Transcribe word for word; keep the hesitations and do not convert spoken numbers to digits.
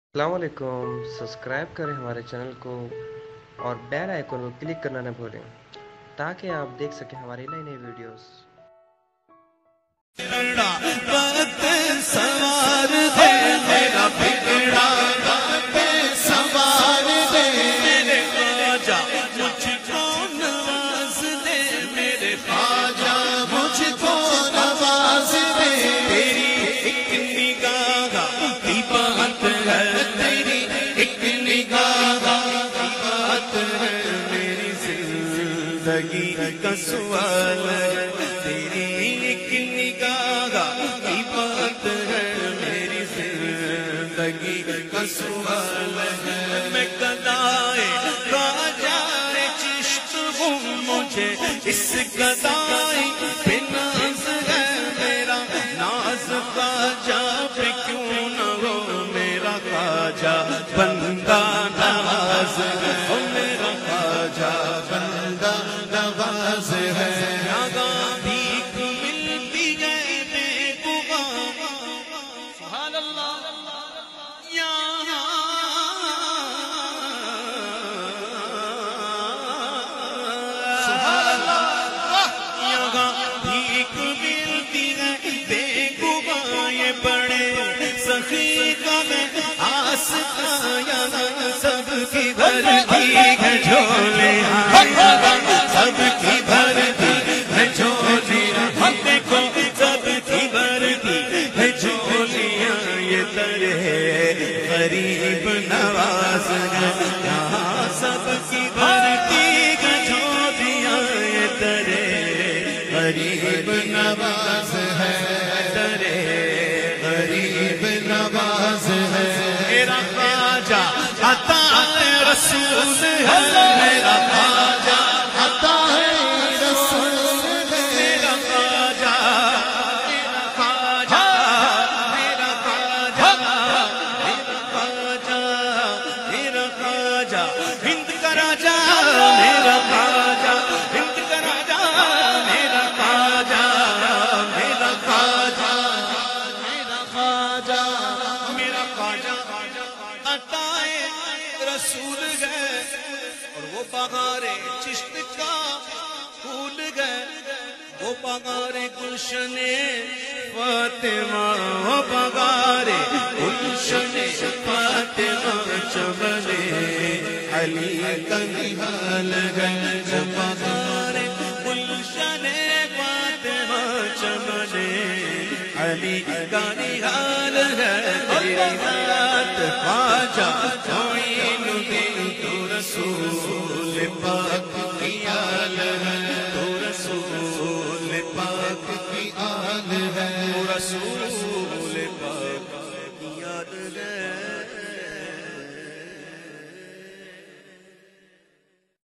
السلام علیکم، سبسکرائب کریں ہمارے چینل کو اور بیل آئیکن کو کلک کرنا نہ بھولیں تاکہ آپ دیکھ سکیں ہماری نئی نئی ویڈیوز۔ وقت سوار دے میرا بگڑا وقت سوار دے میرے خواجہ مجھ کو نواز دے میرے خواجہ مجھ کو نواز دے تیری ایک نگاہ کی بات ہے تیری ایک نگاہ کی بات ہے میری زندگی کا سوال ہے تیری ایک نگاہ کی بات ہے میری زندگی کا سوال ہے میں گدائے خواجہ چشت ہوں مجھے اس گدائی پہ ناز ہے میرا ناز خواجہ پہ کیوں نہ ہو میرا خواجہ بندہ نواز ہے میرا خواجہ بندہ نواز ہے سب کی بھرتی ہے جھولیاں سب کی بھرتی ہے جھولیاں دیکھو سب کی بھرتی ہے جھولیاں یہ ترے غریب نواز ہے یہاں سب کی بھرتی ہے جھولیاں یہ ترے غریب نواز ہے ترے غریب نواز ہے میرا خواجہ عطا رسول ہے میرا خواجہ عطا رسول ہے میرا خواجہ میرا خواجہ میرا خواجہ میرا خواجہ میرا خواجہ ہند کا راجا میرا خواجہ ہند کا راجا میرا خواجہ میرا خواجہ میرا خواجہ میرا خواجہ عطا رسول گئے اور وہ بغارے چشت کا پھول گئے وہ بغارے گلشن فاطمہ وہ بغارے گلشن فاطمہ چمنے علی کا نہال گئے وہ بغارے گلشن فاطمہ چمنے علی کا نہال ہے میری ذات خواجہ رسول پاک کی آل ہے تو رسول پاک کی آل ہے رسول